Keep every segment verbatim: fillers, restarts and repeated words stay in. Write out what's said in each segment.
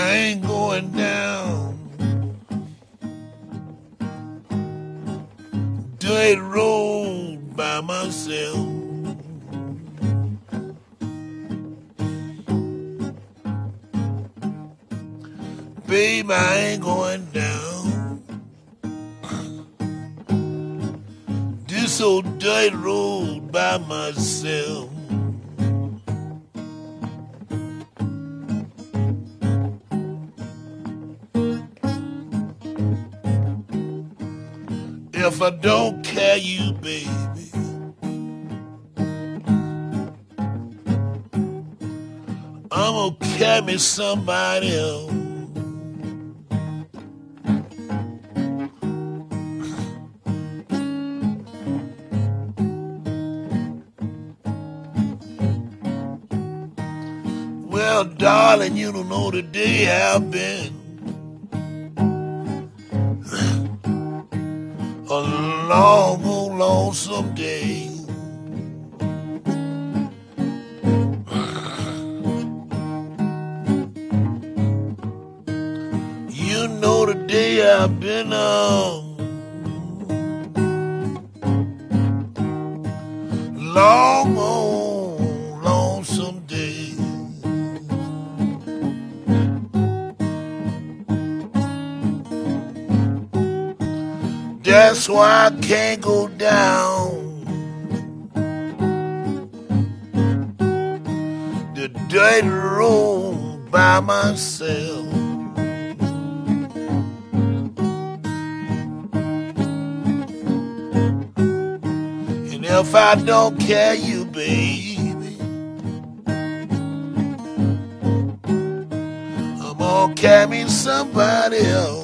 I ain't going down dirt road by myself. Babe, I ain't going down this old dirt road by myself. If I don't carry you, baby, I'm gonna carry somebody else. Well, darling, you don't know the day I've been a long, old, lonesome day. You know the day I've been on long, old, lonesome day. That's why I can't go down the dirt road by myself. And if I don't carry you, baby, I'm gonna carry somebody else.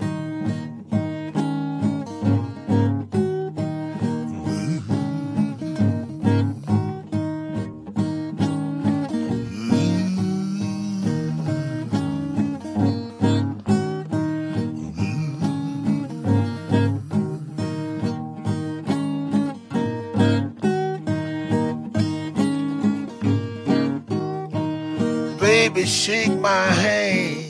Baby, shake my hand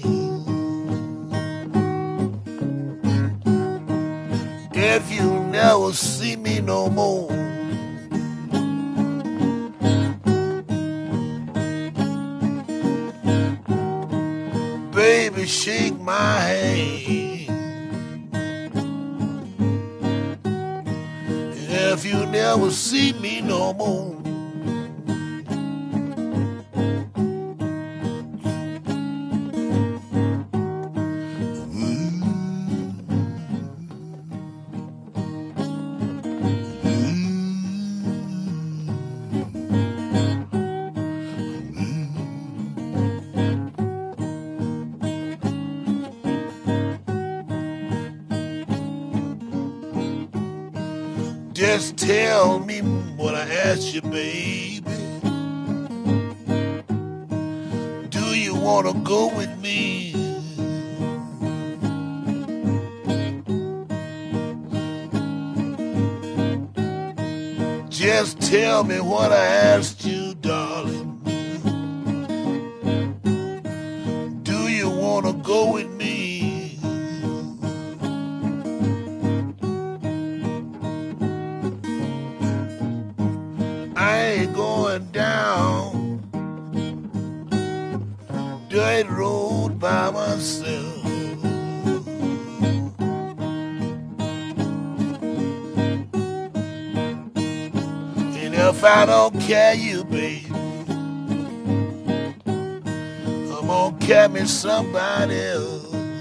if you never see me no more. Baby, shake my hand if you never see me no more. Just tell me what I asked you, baby. Do you wanna go with me? Just tell me what I asked you, darling. Do you wanna go with me? I ain't going down dirt road by myself. And if I don't carry you, baby, I'm gonna carry somebody else.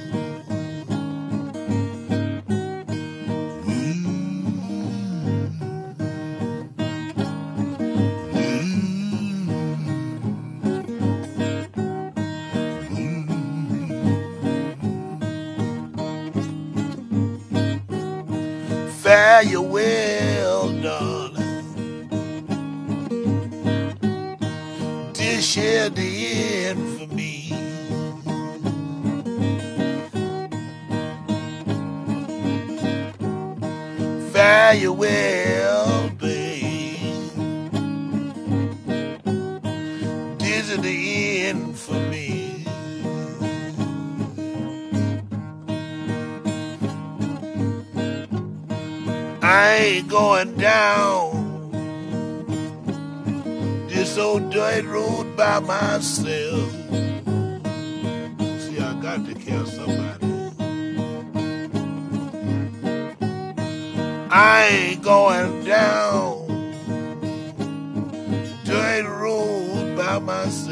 Fare you well, darling. This here the end for me. Fare you well, babe. This is the end for me. I ain't going down this old dirt road by myself. See, I got to kill somebody. I ain't going down dirt road by myself.